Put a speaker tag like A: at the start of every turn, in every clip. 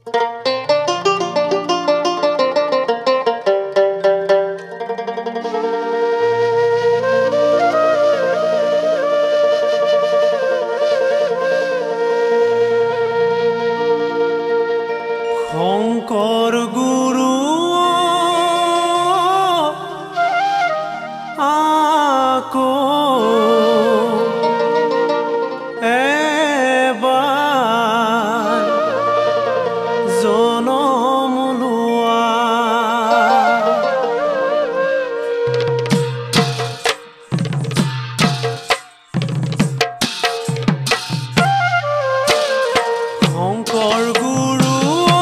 A: শংকৰ গুৰু আকৌ এবাৰ জনম লোৱা শংকৰ গুৰু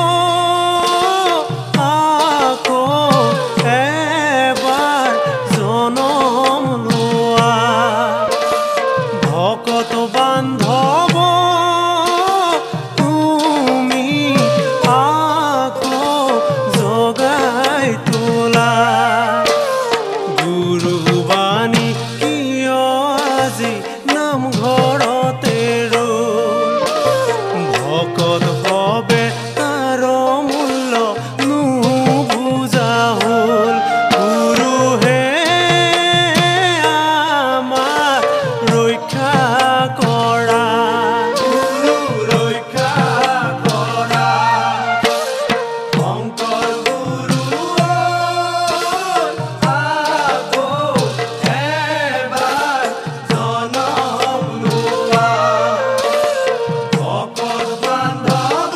A: ভকত বান্ধৱ তুমি আকৌ জগাই তোলা গুৰুবাণী কিয় আজি নামঘৰতে ভকত হবে তাৰ মূল্য নুবুজা হ'ল গুৰুহে আমাৰ ৰক্ষা কৰা গুৰু ৰক্ষা কৰা শংকৰ গুৰু আকৌ এবাৰ জনম লোৱা ভকত বান্ধৱ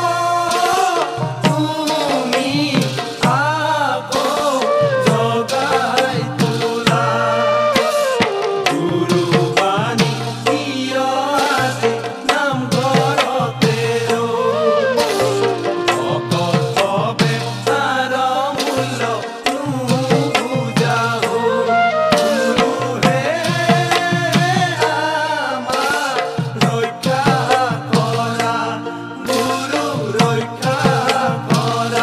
A: তুমি আকৌ জগাই তোলা গুৰুবাণী কিয় আজি নামঘৰতে ভকত হবে তাৰ মূল্য নুবুজা হ'ল গুৰুহে আমাৰ ৰক্ষা কৰা গুৰু ৰক্ষা কৰা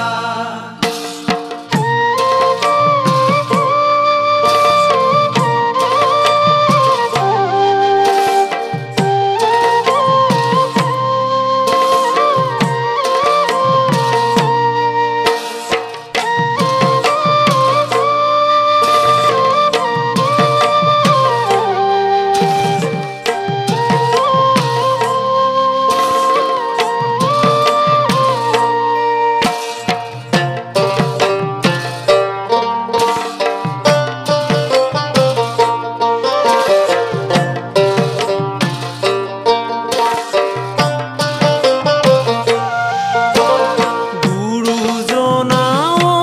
A: গুৰুজনাও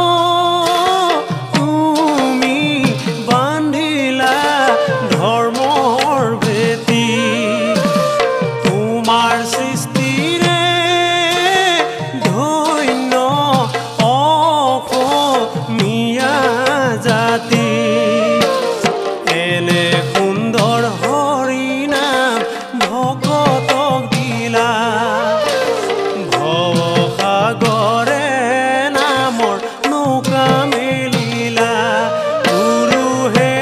A: তুমি বান্ধিলা ধৰ্মৰ ভেটি তোমাৰ সৃষ্টিৰে ধন্য অসমীয়া জাতি এনে সুন্দৰ হৰিনাম ভকতক দিলা ভৱসাগৰে নামৰ নৌকা মেলিলা গুৰুহে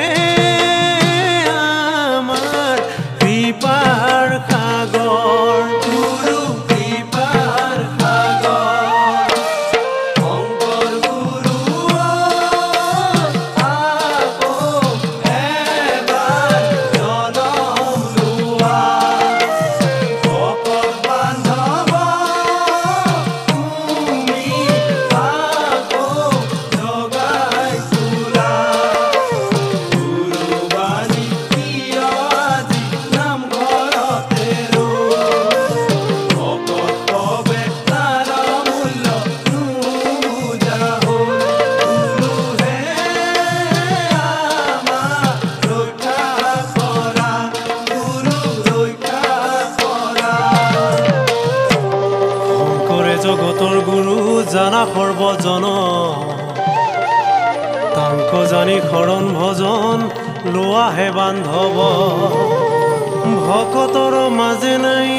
A: আমাৰ কৃপাৰ সাগৰ গুৰু কৃপাৰ সাগৰ শংকৰ গুৰু আকৌ এবাৰ জনম লোৱা ভকত বান্ধৱ তুমি আকৌ জগাই তোলা গুৰুবাণী কিয় আজি নামঘৰতে ভকত হবে তাৰ মূল্য নুবুজা হ'ল গুৰুহে আমাৰ ৰক্ষা কৰা গুৰু ৰক্ষা কৰা শংকৰে জগতৰ গুৰু জানা সৰ্বজন তাংক জানি শৰণ ভজন লোৱাহে বান্ধৱ ভকতৰ মাজে নাই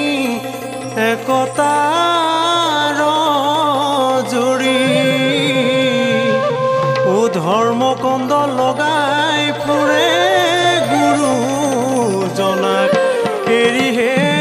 A: একতাৰ জৰি ও ধৰ্ম কন্দল লগাই ফুৰে গুৰু জনাক এৰিহে